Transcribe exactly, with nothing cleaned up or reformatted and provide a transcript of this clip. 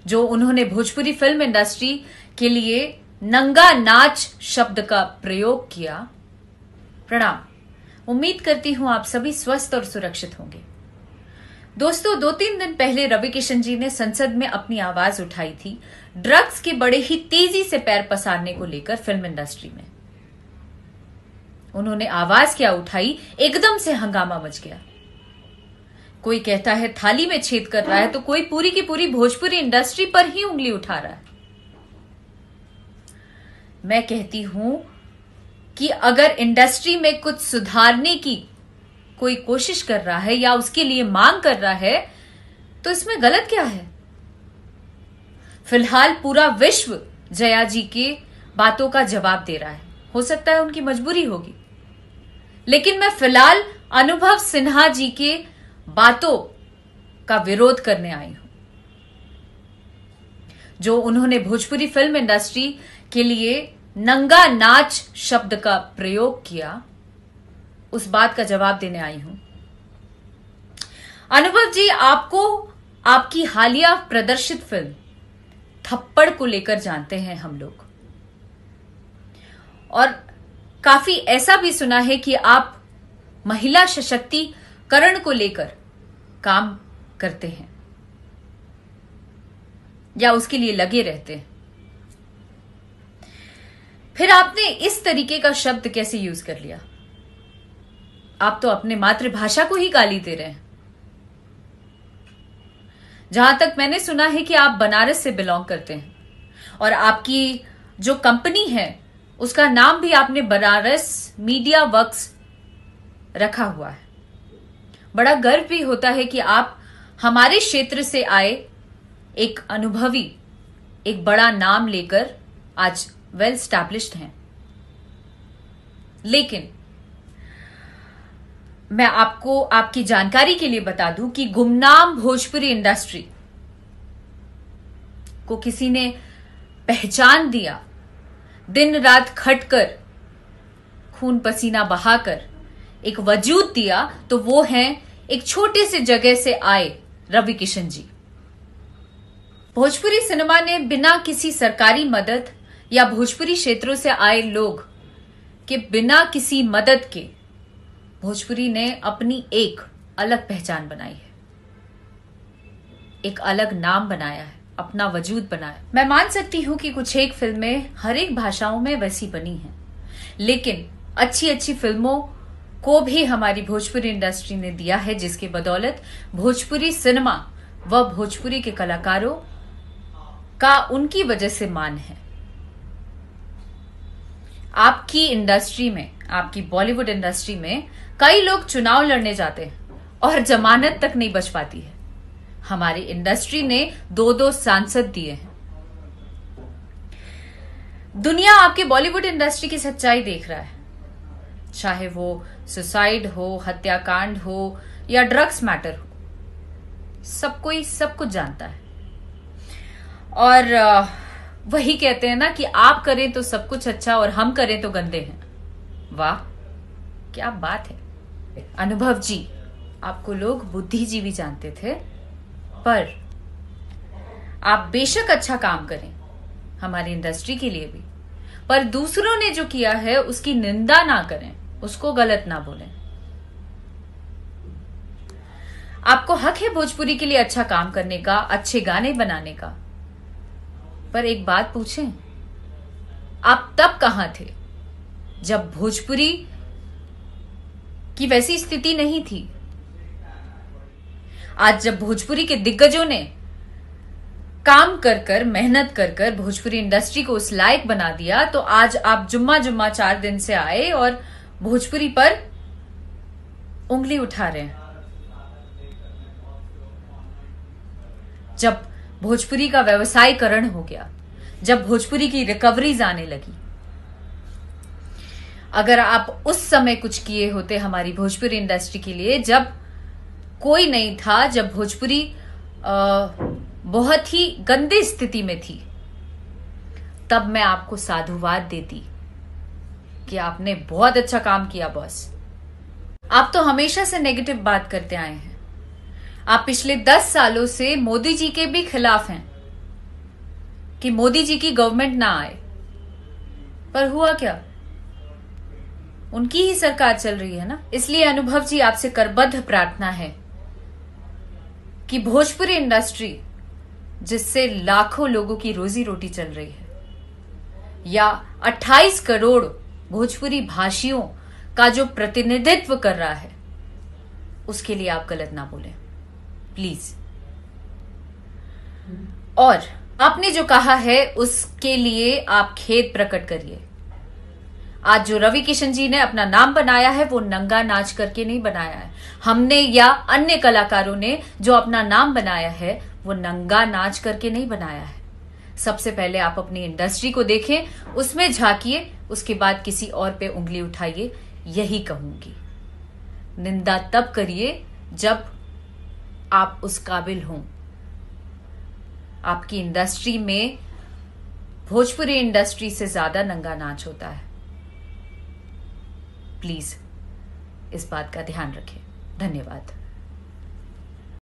जो उन्होंने Bhojpuri film industry के लिए नंगा नाच शब्द का प्रयोग किया। प्रणाम। उम्मीद करती हूं आप सभी स्वस्थ और सुरक्षित होंगे। दोस्तों, दो तीन दिन पहले रवि किशन जी ने संसद में अपनी आवाज उठाई थी ड्रग्स के बड़े ही तेजी से पैर पसारने को लेकर फिल्म इंडस्ट्री में। उन्होंने आवाज क्या उठाई, एकदम से हंगामा मच गया। कोई कहता है थाली में छेद कर रहा है तो कोई पूरी की पूरी भोजपुरी इंडस्ट्री पर ही उंगली उठा रहा है। मैं कहती हूं कि अगर इंडस्ट्री में कुछ सुधारने की कोई कोशिश कर रहा है या उसके लिए मांग कर रहा है तो इसमें गलत क्या है। फिलहाल पूरा विश्व जया जी के बातों का जवाब दे रहा है। हो सकता है उनकी मजबूरी होगी, लेकिन मैं फिलहाल अनुभव सिन्हा जी के बातों का विरोध करने आई हूं, जो उन्होंने भोजपुरी फिल्म इंडस्ट्री के लिए नंगा नाच शब्द का प्रयोग किया। उस बात का जवाब देने आई हूं। अनुभव जी, आपको आपकी हालिया प्रदर्शित फिल्म थप्पड़ को लेकर जानते हैं हम लोग, और काफी ऐसा भी सुना है कि आप महिला सशक्तिकरण को लेकर काम करते हैं या उसके लिए लगे रहते हैं। फिर आपने इस तरीके का शब्द कैसे यूज कर लिया? आप तो अपने मातृभाषा को ही गाली दे रहे हैं। जहां तक मैंने सुना है कि आप बनारस से बिलोंग करते हैं और आपकी जो कंपनी है उसका नाम भी आपने बनारस मीडिया वर्क्स रखा हुआ है। बड़ा गर्व भी होता है कि आप हमारे क्षेत्र से आए एक अनुभवी, एक बड़ा नाम लेकर आज वेल स्टैब्लिश्ड हैं। लेकिन मैं आपको आपकी जानकारी के लिए बता दूं कि गुमनाम भोजपुरी इंडस्ट्री को किसी ने पहचान दिया, दिन रात खटकर, खून पसीना बहाकर एक वजूद दिया, तो वो हैं एक छोटे से जगह से आए रवि किशन जी। भोजपुरी सिनेमा ने बिना किसी सरकारी मदद या भोजपुरी क्षेत्रों से आए लोग के बिना किसी मदद के भोजपुरी ने अपनी एक अलग पहचान बनाई है, एक अलग नाम बनाया है, अपना वजूद बनाया। मैं मान सकती हूं कि कुछ एक फिल्में हर एक भाषाओं में वैसी बनी हैं, लेकिन अच्छी अच्छी फिल्मों को भी हमारी भोजपुरी इंडस्ट्री ने दिया है, जिसके बदौलत भोजपुरी सिनेमा व भोजपुरी के कलाकारों का उनकी वजह से मान है। आपकी इंडस्ट्री में, आपकी बॉलीवुड इंडस्ट्री में कई लोग चुनाव लड़ने जाते हैं और जमानत तक नहीं बच पाती है। हमारी इंडस्ट्री ने दो दो सांसद दिए हैं। दुनिया आपके बॉलीवुड इंडस्ट्री की सच्चाई देख रहा है, चाहे वो सुसाइड हो, हत्याकांड हो या ड्रग्स मैटर हो, सब कोई सब कुछ जानता है। और वही कहते हैं ना कि आप करें तो सब कुछ अच्छा और हम करें तो गंदे हैं। वाह, क्या बात है। अनुभव जी, आपको लोग बुद्धिजीवी जानते थे, पर आप बेशक अच्छा काम करें हमारी इंडस्ट्री के लिए भी, पर दूसरों ने जो किया है उसकी निंदा ना करें, उसको गलत ना बोलें। आपको हक है भोजपुरी के लिए अच्छा काम करने का, अच्छे गाने बनाने का, पर एक बात पूछें, आप तब कहां थे जब भोजपुरी की वैसी स्थिति नहीं थी? आज जब भोजपुरी के दिग्गजों ने काम कर कर, मेहनत कर कर भोजपुरी इंडस्ट्री को उस लायक बना दिया, तो आज आप जुम्मा जुम्मा चार दिन से आए और भोजपुरी पर उंगली उठा रहे हैं। जब भोजपुरी का व्यवसायीकरण हो गया, जब भोजपुरी की रिकवरीज आने लगी, अगर आप उस समय कुछ किए होते हमारी भोजपुरी इंडस्ट्री के लिए, जब कोई नहीं था, जब भोजपुरी आ, बहुत ही गंदी स्थिति में थी, तब मैं आपको साधुवाद देती कि आपने बहुत अच्छा काम किया बॉस। आप तो हमेशा से नेगेटिव बात करते आए हैं। आप पिछले दस सालों से मोदी जी के भी खिलाफ हैं, कि मोदी जी की गवर्नमेंट ना आए, पर हुआ क्या? उनकी ही सरकार चल रही है ना। इसलिए अनुभव जी, आपसे करबद्ध प्रार्थना है कि भोजपुरी इंडस्ट्री, जिससे लाखों लोगों की रोजी रोटी चल रही है, या अट्ठाईस करोड़ भोजपुरी भाषियों का जो प्रतिनिधित्व कर रहा है, उसके लिए आप गलत ना बोलें प्लीज। और आपने जो कहा है उसके लिए आप खेद प्रकट करिए। आज जो रवि किशन जी ने अपना नाम बनाया है वो नंगा नाच करके नहीं बनाया है। हमने या अन्य कलाकारों ने जो अपना नाम बनाया है वो नंगा नाच करके नहीं बनाया है। सबसे पहले आप अपनी इंडस्ट्री को देखें, उसमें झांकिए, उसके बाद किसी और पे उंगली उठाइए, यही कहूंगी। निंदा तब करिए जब आप उस काबिल हों। आपकी इंडस्ट्री में, भोजपुरी इंडस्ट्री से ज्यादा नंगा नाच होता है। प्लीज इस बात का ध्यान रखें। धन्यवाद।